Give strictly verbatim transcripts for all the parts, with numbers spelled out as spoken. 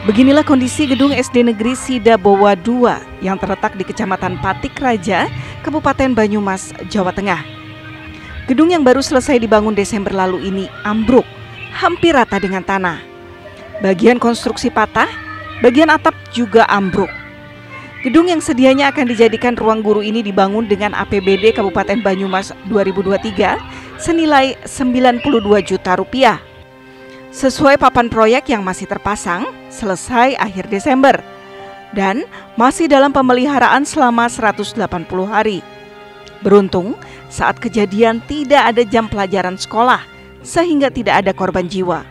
Beginilah kondisi gedung S D Negeri Sidabowa dua yang terletak di Kecamatan Patik Raja, Kabupaten Banyumas, Jawa Tengah. Gedung yang baru selesai dibangun Desember lalu ini ambruk, hampir rata dengan tanah. Bagian konstruksi patah, bagian atap juga ambruk. Gedung yang sedianya akan dijadikan ruang guru ini dibangun dengan A P B D Kabupaten Banyumas dua ribu dua puluh tiga senilai sembilan puluh dua juta rupiah. Sesuai papan proyek yang masih terpasang, selesai akhir Desember dan masih dalam pemeliharaan selama seratus delapan puluh hari. Beruntung, saat kejadian tidak ada jam pelajaran sekolah, sehingga tidak ada korban jiwa.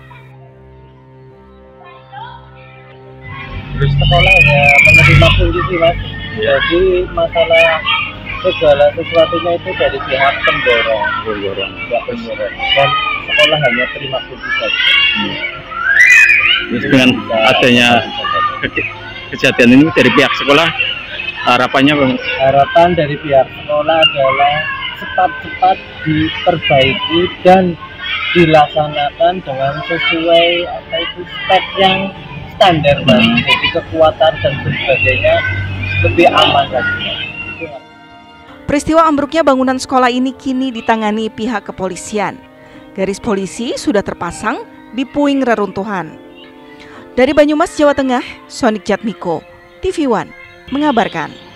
Terus sekolah ya menerima kunci sih mas, jadi masalah segala sesuatunya itu dari pihak pendorong, pendorong, ya pendorong, dan sekolah hanya terima kunci saja. Hmm. Terus dengan adanya ke- kejadian ini dari pihak sekolah, harapannya bang? Harapan dari pihak sekolah adalah cepat-cepat diperbaiki dan dilaksanakan dengan sesuai apa itu spek yang standar mas, jadi kekuatan dan sebagainya lebih aman lagi. Peristiwa ambruknya bangunan sekolah ini kini ditangani pihak kepolisian. Garis polisi sudah terpasang di puing reruntuhan. Dari Banyumas, Jawa Tengah, Sonik Jatmiko, T V One mengabarkan.